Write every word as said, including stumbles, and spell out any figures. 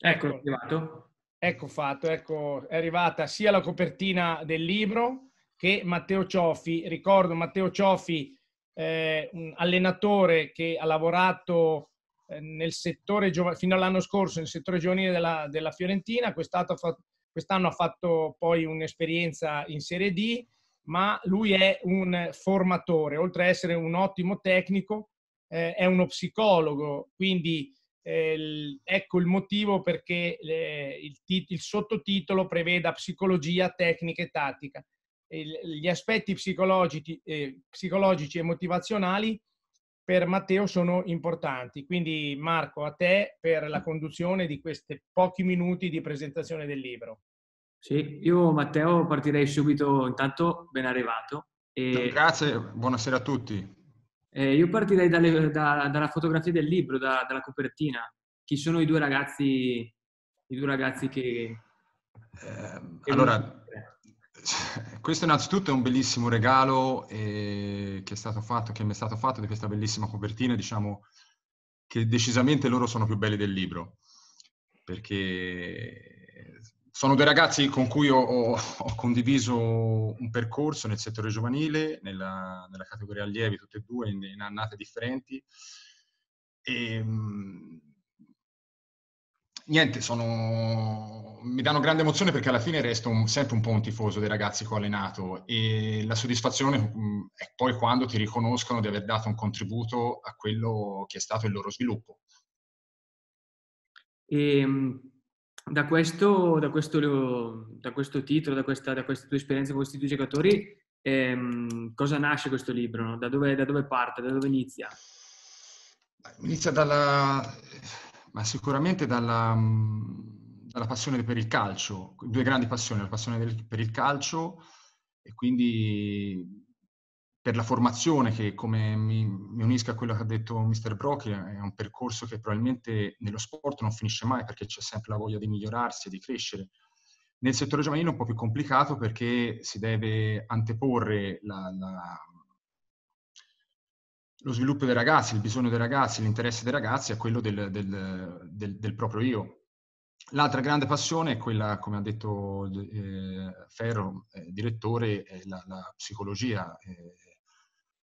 Ecco, è Ecco, arrivato. ecco fatto, ecco, è arrivata sia la copertina del libro che Matteo Cioffi. Ricordo Matteo Cioffi, eh, un allenatore che ha lavorato eh, nel settore giova- fino all'anno scorso nel settore giovanile della, della Fiorentina. Quest'anno ha, fatto, quest'anno ha fatto poi un'esperienza in Serie D, ma lui è un formatore, oltre a essere un ottimo tecnico, eh, è uno psicologo, quindi eh, ecco il motivo perché eh, il, tit- il sottotitolo preveda psicologia, tecnica e tattica. Il, gli aspetti psicologici, eh, psicologici e motivazionali per Matteo sono importanti. Quindi Marco, a te per la conduzione di questi pochi minuti di presentazione del libro. Sì, io Matteo partirei subito, intanto ben arrivato. No, E, grazie, buonasera a tutti. eh, io partirei dalle- da- dalla fotografia del libro, da- dalla copertina. Chi sono i due ragazzi, i due ragazzi che, Eh, che è venuto a allora, vedere? questo innanzitutto è un bellissimo regalo eh, che è stato fatto, che mi è stato fatto di questa bellissima copertina, diciamo che decisamente loro sono più belli del libro, perché sono due ragazzi con cui ho, ho- ho condiviso un percorso nel settore giovanile, nella, nella categoria allievi, tutte e due, in, in annate differenti. E, mh, niente, sono... mi danno grande emozione perché alla fine resto un- sempre un po' un tifoso dei ragazzi che ho allenato e la soddisfazione mh, è poi quando ti riconoscono di aver dato un contributo a quello che è stato il loro sviluppo. E mh, da questo, da questo, da questo titolo, da questa, da queste tue esperienze con questi due giocatori, ehm, cosa nasce questo libro? No? Da dove, da dove parte? Da dove inizia? Inizia dalla, ma sicuramente dalla, mh, dalla passione per il calcio, due grandi passioni, la passione del- per il calcio e quindi per la formazione che, come mi, mi unisco a quello che ha detto mister Brock, è un percorso che probabilmente nello sport non finisce mai perché c'è sempre la voglia di migliorarsi e di crescere. Nel settore giovanile è un po' più complicato perché si deve anteporre la, la, lo sviluppo dei ragazzi, il bisogno dei ragazzi, l'interesse dei ragazzi a quello del, del, del, del proprio io. L'altra grande passione è quella, come ha detto eh, Ferro, eh, direttore, è la, la psicologia. Eh,